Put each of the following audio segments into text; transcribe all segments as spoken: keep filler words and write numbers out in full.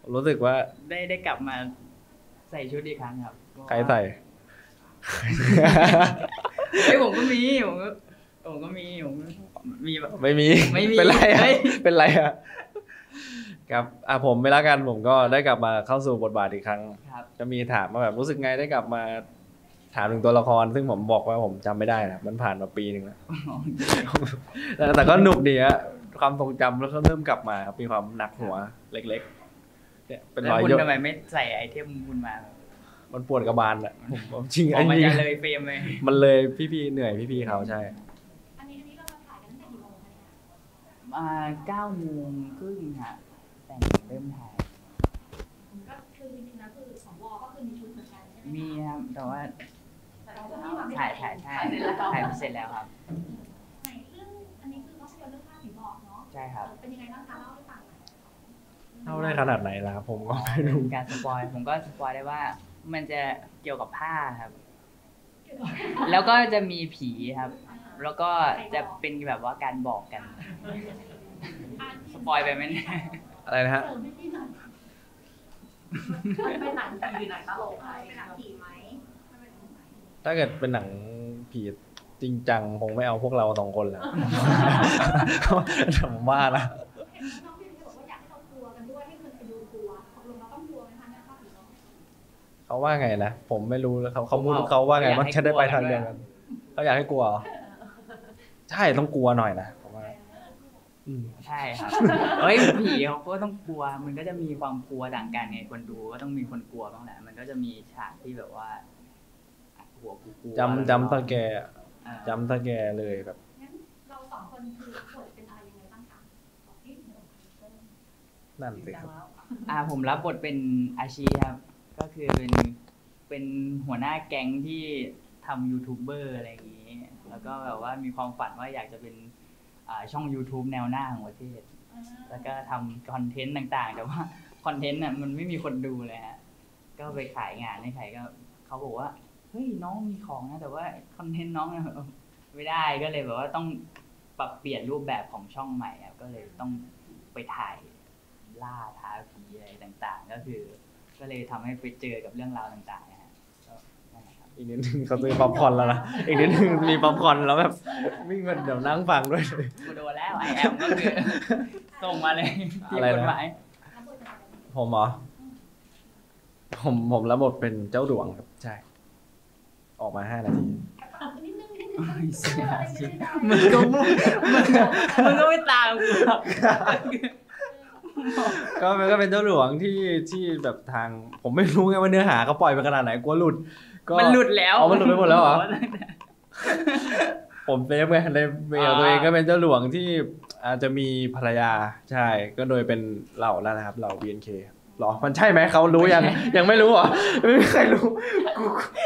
รู้สึกว่าได้ได้กลับมาใส่ชุดอีกครั้งครับใครใส่เฮ้ยผมก็มีผมก็ผมก็มีผมมีแบบไม่มีไม่มีเป็นไรอะเป็นไรอะครับอ่ะผมไปแล้วกันผมก็ได้กลับมาเข้าสู่บทบาทอีกครั้งจะมีถามมาแบบรู้สึกไงได้กลับมาถามถึงตัวละครซึ่งผมบอกว่าผมจำไม่ได้นะมันผ่านมาปีหนึ่งแล้วแต่ก็หนุกดีฮะความทรงจำแล้วก็เริ่มกลับมาครับมีความหนักหัวเล็กๆเนี่ยเป็นรอยย่นทำไมไม่ใส่ไอเทมคุณมามันปวดกระบาลอ่ะผมจริงอันนี้มันเลยเฟรมเลยมันเลยพี่ๆเหนื่อยพี่ๆเขาใช่อันนี้อันนี้เรามาถ่ายกันตั้งแต่กี่โมงคะมาเก้าโมงครึ่งค่ะแต่งเริ่มถ่ายก็คือจริงๆแล้วคือสองวอก็คือมีชุดเหมือนกันใช่ไหมมีครับแต่ว่าถ่ายถ่ายถ่ายถ่ายเสร็จแล้วครับในเรื่องอันนี้คือภาพยนตร์เรื่องข้าผีบอกเนาะใช่ครับเป็นยังไงบ้างคะเล่าให้ฟังหน่อยเล่าได้ขนาดไหนล่ะผมก็ไม่รู้การสปอยผมก็สปอยได้ว่ามันจะเกี่ยวกับผ้าครับแล้วก็จะมีผีครับแล้วก็จะเป็นแบบว่าการบอกกันสปอยไปไหมเนี่ยอะไรนะฮะเป็นหนังผีหรือหนังตลกเป็นหนังผีไหมถ้าเกิดเป็นหนังผีจริงจังคงไม่เอาพวกเราสองคนแล้วผมว่านะน้องพี่บอกว่าอยากให้เรากลัวกันด้วยให้คนไปดูกลัวตกลงเราต้องกลัวไหมคะเนี่ยภาพผีน้องเขาว่าไงนะผมไม่รู้แล้วเขาเขาพูดเขาว่าไงมันจะได้ไปทางเดียวกันเขาอยากให้กลัวใช่ต้องกลัวหน่อยนะผมว่าใช่ครับเฮ้ยผีเขาก็ต้องกลัวมันก็จะมีความกลัวต่างกันไงคนดูก็ต้องมีคนกลัวบ้างแหละมันก็จะมีฉากที่แบบว่าหัวกลัวจำจำตะแกจำตะแกเลยแบบงั้นเราสองคนคือบทเป็นอะไรยังไงบ้างคะนั่นสิครับอ่าผมรับบทเป็นอาชีครับก็คือเป็นเป็นหัวหน้าแก๊งที่ทำยูทูบเบอร์อะไรอย่างนี้แล้วก็แบบว่ามีความฝันว่าอยากจะเป็นช่อง YouTube แนวหน้าของประเทศแล้วก็ทำคอนเทนต์ต่างๆแต่ว่าคอนเทนต์น่ะมันไม่มีคนดูเลยฮะก็ไปขายงานให้ใครก็เขาบอกว่าเฮ้ยน้องมีของนะแต่ว่าคอนเทนต์น้องไม่ได้ก็เลยแบบว่าต้องปรับเปลี่ยนรูปแบบของช่องใหม่ครับก็เลยต้องไปถ่ายล่าท้าผีอะไรต่างๆก็คือก็เลยทำให้ไปเจอกับเรื่องราวต่างๆนะฮะอีกนิดนึงเขาซื้อป๊อปคอร์นแล้วนะอีกนิดนึงมีป๊อปคอร์นแล้วแบบวิ่งมาเดี๋ยวนั่งฟังด้วยเลยกูโดนแล้วไอแอมก็คือส่งมาเลยที่กฎหมายผมเหรอผมผมรับบทเป็นเจ้าดวงครับใช่ออกมาห้านาทีมึงก็มึงก็ไม่ตามกูหรอกก็มันก็เป็นเจ้าหลวงที่ที่แบบทางผมไม่รู้ไงว่าเนื้อหาเขาปล่อยไปขนาดไหนกลัวหลุดก็มันหลุดแล้วอ๋อมันหลุดไปหมดแล้วเหรอผมเซฟไงในเมลตัวเองก็เป็นเจ้าหลวงที่อาจจะมีภรรยาใช่ก็โดยเป็นเหล่านั่นนะครับเหล่า บี เอ็น เค หรอมันใช่ไหมเขารู้ยังยังไม่รู้เหรอไม่มีใครรู้กู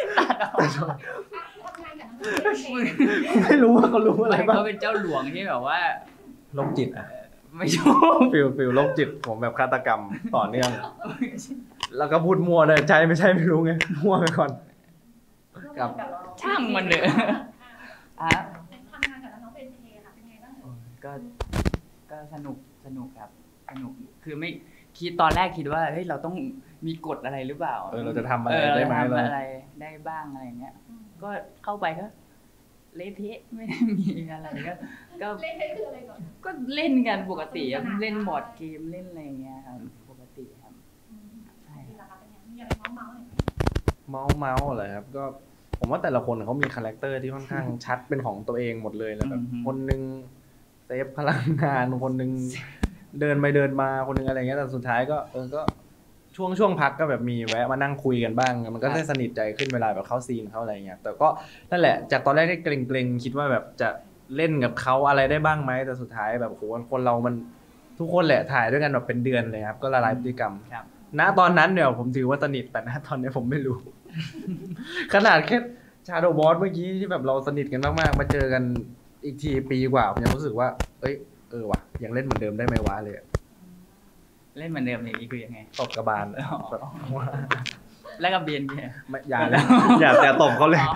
ไม่รู้ว่าเขารู้อะไรบ้างเขาเป็นเจ้าหลวงที่แบบว่าโรคจิตอ่ะไม่ชอบฟิลฟิลโรคจิตผมแบบฆาตกรรมต่อเนื่องแล้วก็พูดมั่วเลยใช่ไม่ใช่ไม่รู้ไงมั่วไปก่อนกับช่างมันเลยอ่ะทำงานกับน้องเป็นเทค่ะเป็นไงบ้างก็ก็สนุกสนุกครับสนุกคือไม่คิดตอนแรกคิดว่าเฮ้ยเราต้องมีกฎอะไรหรือเปล่าเออเราจะทำอะไรได้ไหมอะไรได้บ้างอะไรเงี้ยก็เข้าไปก็เละเทะไม่ได้มีอะไรก็ก็เล่นคืออะไรก่อนก็เล่นกันปกติเล่นบอร์ดเกมเล่นอะไรเงี้ยครับปกติครับใช่อย่างเมาส์เมาส์เมาส์อะไรครับก็ผมว่าแต่ละคนเขามีคาแรคเตอร์ที่ค่อนข้างชัดเป็นของตัวเองหมดเลยแล้วแบบคนนึงเซฟพลังงานคนนึงเดินไปเดินมาคนนึงอะไรเงี้ยแต่สุดท้ายก็เออก็ช่วงช่วงพักก็แบบมีแวะมานั่งคุยกันบ้างมันก็ได้สนิทใจขึ้นเวลาแบบเข้าซีนเขาอะไรเงี้ยแต่ก็นั่นแหละจากตอนแรกที่เกรงๆคิดว่าแบบจะเล่นกับเขาอะไรได้บ้างไหมแต่สุดท้ายแบบโหคนเรามันทุกคนแหละถ่ายด้วยกันแบบเป็นเดือนเลยครับก็ละลายพฤติกรรมณตอนนั้นเนี่ยผมถือว่าสนิทแต่ณตอนนี้ผมไม่รู้ ขนาดแค่ชาโดว์บอสเมื่อกี้ที่แบบเราสนิทกันมากๆมาเจอกันอีกทีปีกว่าผมยังรู้สึกว่าเอ้ยเออว่ะยังเล่นเหมือนเดิมได้ไหมวะเลยเล่นเหมือนเดิมอย่างนี้คือยังไงตบกระบาลแล้วกับเบียนเนี่ยอย่าแล้วอย่าแต่ตบเขาเลย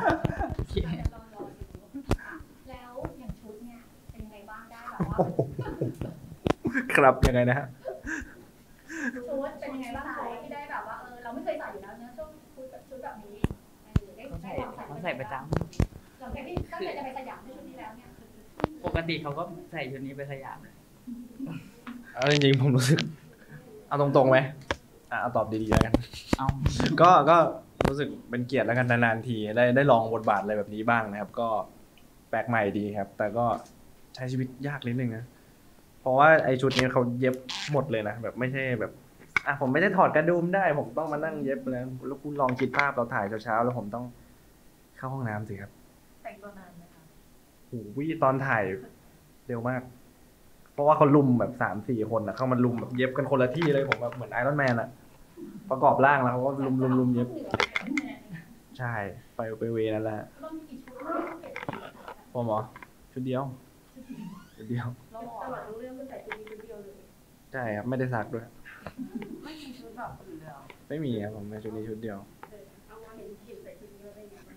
แล้วอย่างชุดเนี่ยเป็นยังไงบ้างได้แบบว่าครับยังไงนะฮะชุดเป็นยังไงบ้างคะที่ได้แบบว่าเออเราไม่เคยใส่อยู่แล้วเนอะช่วงชุดแบบชุดแบบนี้เออได้เขาได้ใส่ลองใส่เขาใส่ประจำหลังจากที่ตั้งใจจะไปสยามในชุดนี้แล้วเนี่ยปกติเขาก็ใส่ชุดนี้ไปสยามเลยเอาจริงๆผมรู้สึก เอาตรงๆไหมอ่ะเอาตอบดีๆแล้วกันเอาก็ก็รู้สึกเป็นเกียรติแล้วกันนานๆทีได้ได้ลองบทบาทอะไรแบบนี้บ้างนะครับ ก็แปลกใหม่ดีครับ แต่ก็ใช้ชีวิตยากนิดนึงนะเพราะว่าไอชุดนี้เขาเย็บหมดเลยนะแบบไม่ใช่แบบอ่ะผมไม่ได้ถอดกระดุมได้ ผมต้องมานั่งเย็บแล้วแล้วคุณลองคิดภาพเราถ่ายเช้าๆแล้วผมต้องเข้าห้องน้ำสิครับแต่งตัวนานไหมคะโอ้โหตอนถ่ายเร็วมาก เพราะว่าเขาลุมแบบสามสี่คนนะเข้ามาลุมแบบเย็บกันคนละที่เลยผมแบบเหมือนไอรอนแมนอะประกอบร่างแล้วเขาก็ลุมลุมลุมเย็บใช่ไปไปเวนั่นแหละเรามีกี่ชุดผมเหรอชุดเดียวชุดเดียวเราตลอดทั้งเรื่องก็ใส่ชุดนี้ชุดเดียวเลยใช่ครับไม่ได้ซักด้วยไม่มีชุดแบบอื่นเลยไม่มีครับผมในชุดนี้ชุดเดียวเอามาเห็นเห็นใส่ชุดนี้แล้วได้ยังไง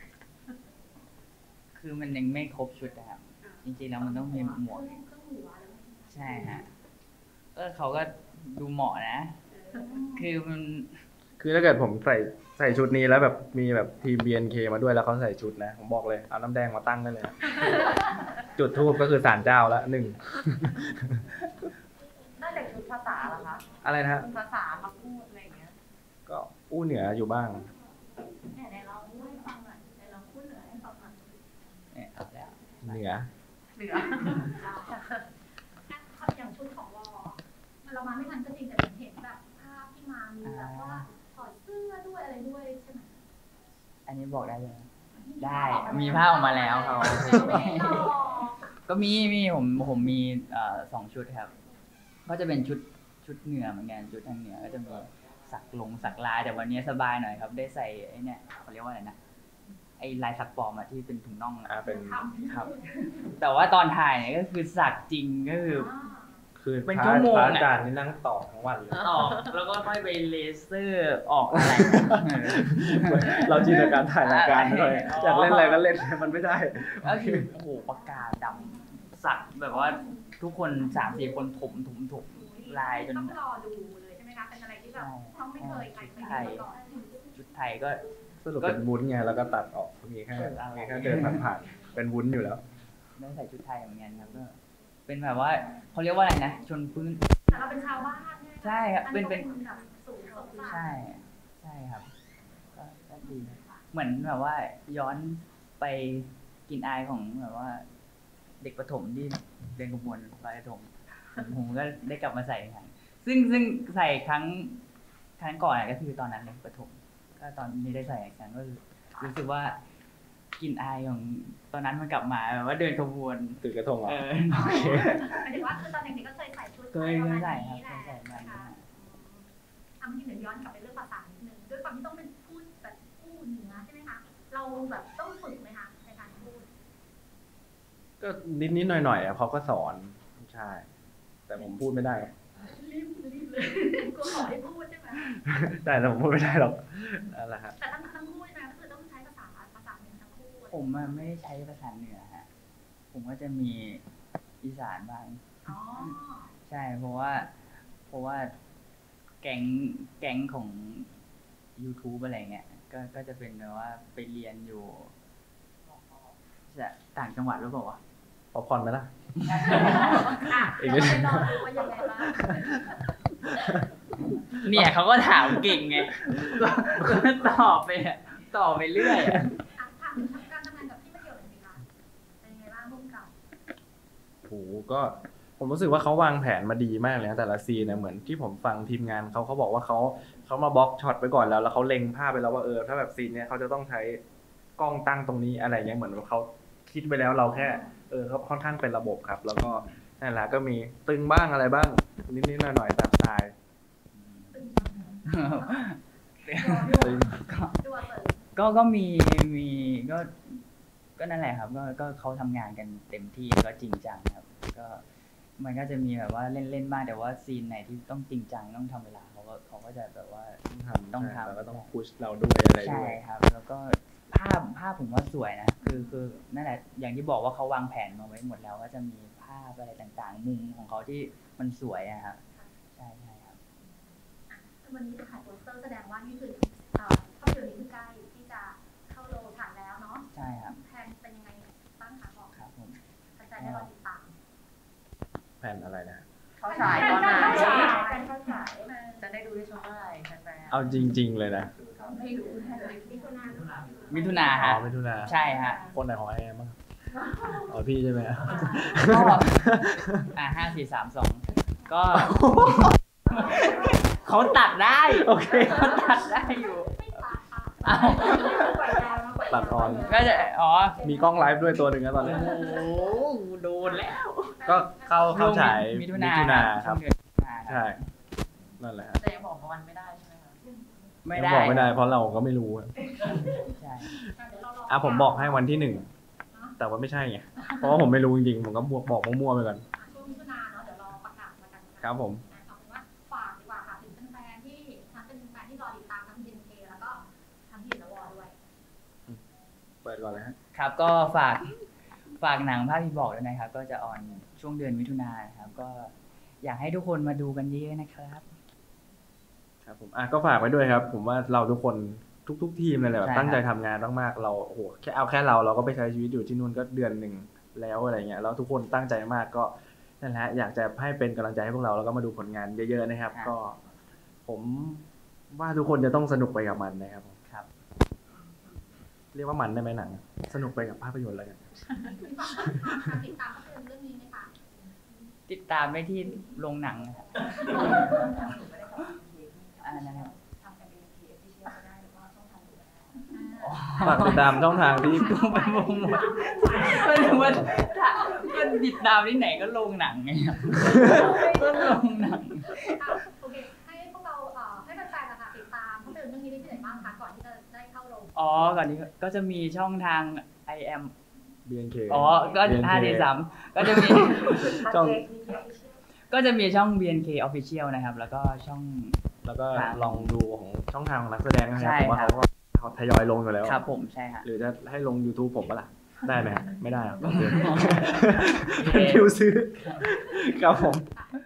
คือมันยังไม่ครบชุดนะครับจริงๆแล้วมันต้องมีหมวกเครื่องหัวแล้วใช่ฮะเออเขาก็ดูเหมาะนะ คือมันคือถ้าเกิดผมใส่ใส่ชุดนี้แล้วแบบมีแบบทีม บี เอ็น เค มาด้วยแล้วเขาใส่ชุดนะผมบอกเลยเอาน้ำแดงมาตั้งได้เลยนะ จุดทูบก็คือศาลเจ้าละหนึ่งน่าจะชุดภาษาเหรอคะอะไรนะฮะภาษาคำพูดอะไรอย่างเงี้ยก็อู้เหนืออยู่บ้างเนี่ยในเราพูดให้ฟังหน่อยในเราพูดเหนือให้ฟังหน่อยเนี่ยเอาแล้วเหนือเหนืออย่างชุดของวอเรามาไม่ทันก็จริงแต่เห็นแบบภาพที่มามีแบบว่าถอดเสื้อด้วยอะไรด้วยใช่ไหมอันนี้บอกได้เลยได้มีภาพออกมาแล้วเขาก็มีมีผมผมมีเอ่อสองชุดครับ ก็จะเป็นชุดชุดเหนือเหมือนกันชุดทางเหนือก็จะมีสักลงสักลายแต่วันนี้สบายหน่อยครับ ได้ใส่ไอ้เนี่ยเขาเรียกว่าอะไรนะไอ้ลายสักปลอมอะที่เป็นถุงน่องอ่าเป็นครับ แต่ว่าตอนถ่ายเนี่ยก็คือสักจริงก็คือคือเป็นพระชั่วโมงพระอะอาจารย์นี่นั่งต่อทั้งวันเลยออกแล้วก็ค่อยไปเลเซอร์ออกอะไรเราจินตนาการถ่ายรายการด้วยอ๋ออยากเล่นอะไรก็เล่นมันไม่ได้ก็คือโอ้โหปากกาดำสักแบบว่าทุกคนสามสี่คนถมถมถมลายจนต้องรอดูเลยใช่ไหมคะเป็นอะไรที่แบบต้องไม่เคยใครเคยเห็นมาก่อนชุดไทยก็สรุปเป็นวุ้นไงแล้วก็ตัดออกมีแค่เอออะไรมีแค่เดินผ่านๆเป็นวุ้นอยู่แล้วได้ใส่ชุดไทยเหมือนกันครับก็เป็นแบบว่าเขาเรียกว่าอะไรนะชนพื้นแต่เราเป็นชาวบ้านใช่ครับเป็นเป็นแบบสูงสงสารใช่ใช่ครับก็ก็ดีเหมือนแบบว่าย้อนไปกลินอายของแบบว่า เด็กประถมที่เดินขบวนลอยกระทงผมก็ได้กลับมาใส่อีกครั้งซึ่งซึ่งใส่ครั้งครั้งก่อนก็คือตอนนั้นเลยประถมก็ตอนนี้ได้ใส่อีกครั้งก็รู้สึกว่ากลินอายของตอนนั้นมันกลับมาแบบว่าเดินขบวนถือกระทงเหรอเออหมายถึงว่าคือตอนเด็กๆก็เคยใส่ชุดเคยประมาณใส่นี้ครับแหละเคยใส่มานะคะทำที่เหนือย้อนกลับไปเรื่องภาษานิดนึงด้วยความที่ต้องเป็นพูดแบบพูดเหนือใช่ไหมคะเราแบบต้องฝึกไหมคะในการพูดก็นิดนิดหน่อยหน่อยๆอ่ะเขาก็สอนใช่ แต่ผมพูดไม่ได้รีบรีบเลยกลัวขอให้พูดใช่ไหมได้แต่ผมพูดไม่ได้หรอกนั่นแหละฮะแต่ทั้งทั้งคู่ใช่ไหมก็คือต้องใช้ภาษาภาษาเหนือทั้งคู่ผมอะไม่ได้ใช้ภาษาเหนือฮะผมก็จะมีอีสานบ้างอ๋อใช่ เพราะว่า เพราะว่าแก๊งแก๊งของ YouTube อะไรเงี้ยก็ก็จะเป็นแบบว่าไปเรียนอยู่จะต่างจังหวัดหรือเปล่าวะพอผ่อนไหมล่ะอ่ะอีกเดี๋นิยวดไปรอดูว่ายังไงบ้างเนี่ยเขาก็ถามเก่งไงก็ตอบไปอะตอบไปเรื่อยอะอ่ะถามถึงการทำงานกับพี่มะเดี่ยวหน่อยสิคะเป็นยังไงบ้างร่วมกับโหก็ผมรู้สึกว่าเขาวางแผนมาดีมากเลยนะแต่ละซีนเนี่ยเหมือนที่ผมฟังทีมงานเขาเขาบอกว่าเขาเขามาบล็อกช็อตไปก่อนแล้วแล้วเขาเล็งภาพไปแล้วว่าเออถ้าแบบซีนเนี้ยเขาจะต้องใช้กล้องตั้งตรงนี้อะไรเงี้ยเหมือนว่าเขาคิดไปแล้วเราแค่เออเขาค่อนข้างเป็นระบบครับ แล้วก็นั่นแหละก็มีตึงบ้างอะไรบ้างนิดๆหน่อยๆตามสไตล์ ตึงตัวเสริมก็ก็มีมีก็ก็นั่นแหละครับ ก็ก็เขาทำงานกันเต็มที่ก็จริงจังครับ ก็มันก็จะมีแบบว่าเล่นเล่นบ้างแต่ว่าซีนไหนที่ต้องจริงจังต้องทำเวลาเขาก็เขาก็จะแบบว่าต้องทำต้องใช่ทำแล้วก็ต้องพุชเราด้วยอะไรใช่ด้วยครับ แล้วก็ภาพภาพผมว่าสวยนะคือคือนั่นแหละอย่างที่บอกว่าเขาวางแผนมาไว้หมดแล้วก็จะมีภาพอะไรต่างๆ มุมของเขาที่มันสวยอะครับใช่ใช่ครับอ่ะวันนี้จะขายโปสเตอร์แสดงว่านี่คือเอ่อภาพยนตร์นี้คือใกล้ที่จะเข้าโรงฉายแล้วเนาะใช่ครับแผนเป็นยังไงบ้างคะบอกครับผมแฟนๆได้รอติดตามแผนอะไรนะเขาฉายตอนไหนเข้าฉายการเข้าฉายจะได้ดูได้ชมเมื่อไหร่แฟนๆเอาจริง ๆ เลยนะไม่รู้แค่เลยมิถุนายนมิถุนาอ๋ฮะอมิถุนาใช่ฮะคนไหนของไอแอมบ้างอ๋อพี่ใช่ไหมก็อ่าห้าสี่สามสองก็เขาตัดได้โอเคเขาตัดได้อยู่ไม่ตัดค่ะอ้าวปล่อยยาวมาปล่อยยาวตัดออนก็จะอ๋อมีกล้องไลฟ์ด้วยตัวหนึ่งนะตอนนี้โอ้โหโดนแล้วก็เข้าเข้าฉายมิมิถุถุนานาคครัรับบ ช่วงเดือนมิถุนาครับใช่นั่นแหละครับแต่ยังบอกวันไม่ได้ใช่ไหมคะไม่ยังได้บอกไม่ได้เพราะเราก็ไม่รู้อะใช่เดี๋ยวเรารอ่ะผมบอกให้วันที่หนึ่งแต่ว่าไม่ใช่ไงเพราะว่าผมไม่รู้จริงๆผมก็บวกบอกมั่วๆไปก่อนช่วงมิถุนายนเนาะเดี๋ยวรอประกาศมากันนะะครับผมเอาเป็นว่าฝากดีกว่าค่ะถึงแฟนๆที่ทั้งเป็นแฟนที่รอติดตามทั้ง บี เอ็น เค แล้วก็ทั้งที่เดอะวอลด้วยเปิดก่อนเลยฮะครับก็ฝากฝากหนังภาพที่บอกด้วยนะครับ ก็จะออนช่วงเดือนมิถุนายนนะครับ ก็อยากให้ทุกคนมาดูกันเยอะนะครับครับผมอ่ะก็ฝากไว้ด้วยครับ ผมว่าเราทุกคนทุกๆทีมเลยแหละแบบใช่ครับตั้งใจทำงานมากๆเราโอ้โหแค่เอาแค่เราเราก็ไปใช้ชีวิตอยู่ที่นู่นก็เดือนหนึ่งแล้วอะไรเงี้ยแล้วทุกคนตั้งใจมากก็นั่นแหละอยากจะให้เป็นกำลังใจให้พวกเราแล้วก็มาดูผลงานเยอะๆนะครับ ก็ ผมว่าทุกคนจะต้องสนุกไปกับมันนะครับผมครับเรียกว่ามันได้ไหมหนังสนุกไปกับภาพยนตร์แล้วกันติดตามภาพยนตร์เรื่องนี้ไหมคะติดตามได้ที่โรงหนังนะครับอ่านะครับทำกันเป็นเคสที่เชื่อก็ได้หรือว่าช่องทางดูได้ฝากติดตามช่องทางที่ดูไปวงหมดก็ถึงว่าถ้าก็ติดตามที่ไหนก็โรงหนังไงครับก็โรงหนังอ่ะโอเคให้พวกเราเอ่อให้แฟนๆนะคะติดตามภาพยนตร์เรื่องนี้ได้ที่ไหนบ้างคะก่อนที่จะได้เข้าโรงอ๋อ ก่อนนี้ก็จะมีช่องทาง I am บี เอ็น เคอ๋อ ก็ห้าสี่สามก็จะมีช่องก็จะมีช่อง บี เอ็น เค Official นะครับ แล้วก็ช่องแล้วก็ครับลองดูของช่องทางของนักแสดงนะครับใช่ผมว่าครัเขาบก็เขาทยอยลงอยู่แล้วครับผมใช่ฮะหรือจะให้ลง YouTube ผมปะล่ะ ได้ไหมฮะไม่ได้หรอกโอเคโอเคคิวซื้อ ครับผมค่ะ